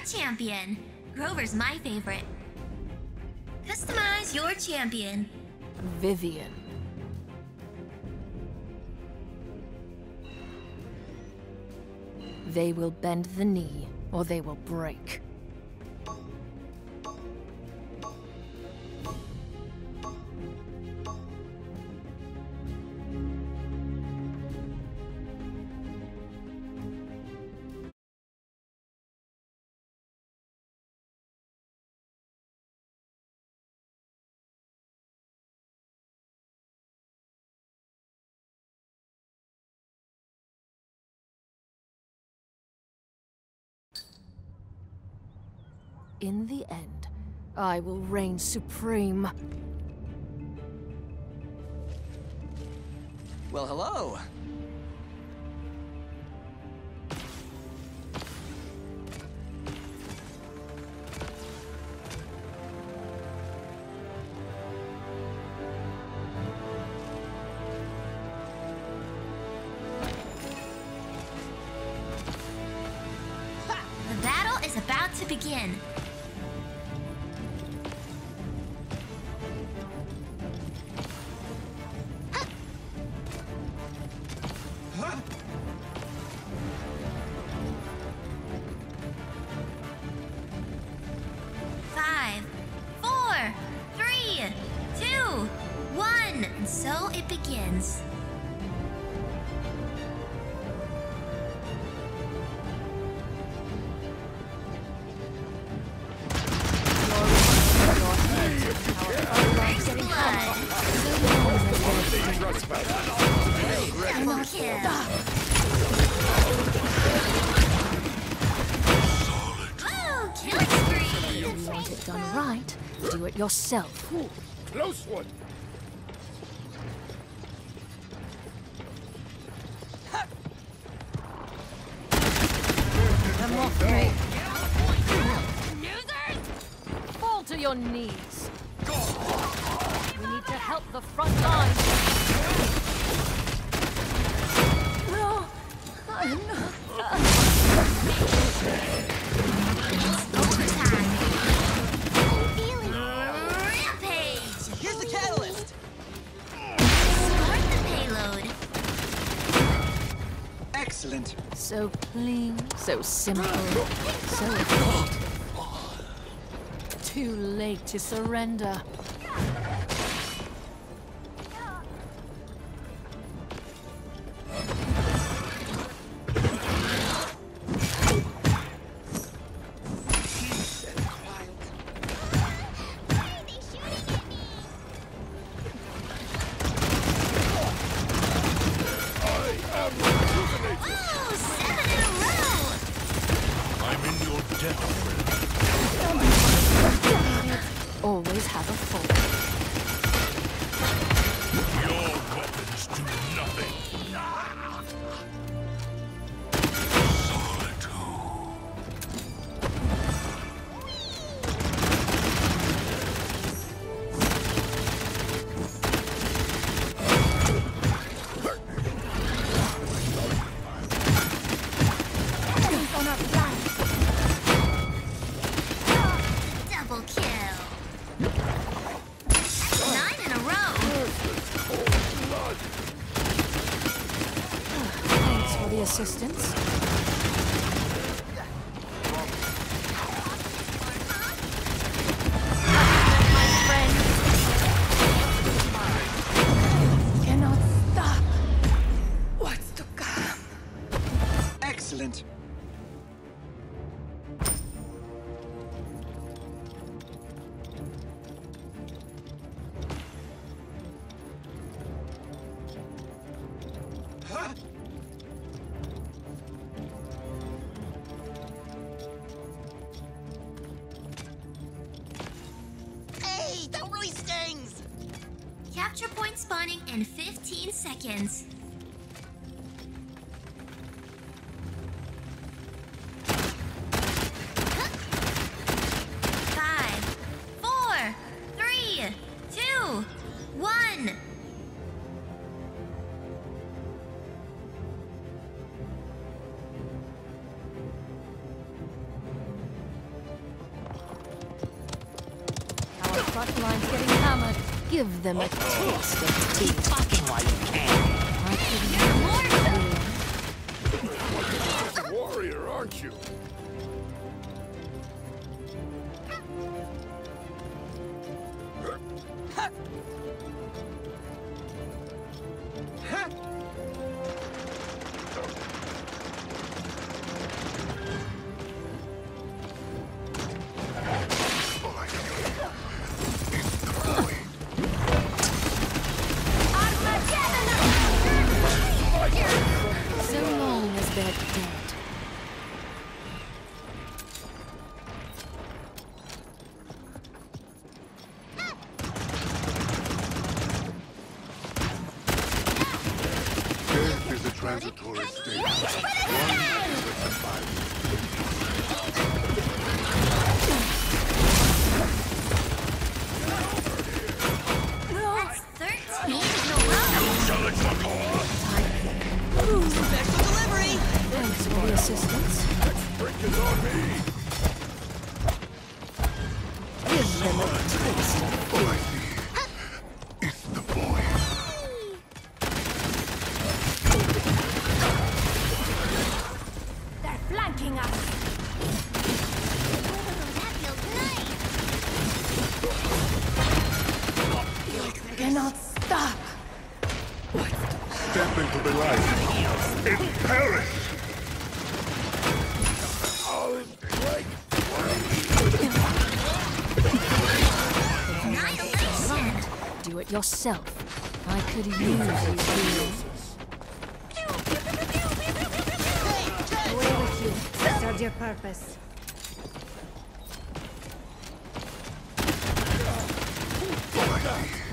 champion. Grover's my favorite. Customize your champion. Vivian. They will bend the knee, or they will break. In the end, I will reign supreme. Well, hello. The battle is about to begin. Five, four, three, two, one, and so it begins. First blood. Double kill. Woo! Killing spree. You want it done right, do it yourself. Ooh, close one. Come off me. Fall to your knees. We need to help the front line. No, I'm not. Overtime. Feeling rampage. Here's the catalyst. Start the payload. Excellent. So clean, so simple, so efficient. Too late to surrender. Woo! 7 in a row. I'm in your debt, friend. Always have a fall. Your weapons do nothing. Double kill. 9 in a row. Thanks for the assistance. My friend. Cannot stop what's to come. Excellent. Hey, that really stings! Capture point spawning in 15 seconds. Five, four, three, two, one. front line's getting hammered. Give them a taste of Keep talking while you can. I could use You're a warrior, aren't you? so long as they're dead. Death is a transitory state. One that survives. That's 13 in a row. Special delivery. Thanks for the assistance. Break is on me. Give them a taste. All I see is the void. They're flanking us. That feels nice. Cannot stop. Step into the light and perish. I'll break. Annihilation. Do it yourself. I could use you here. Away with you. Serve your purpose. All I see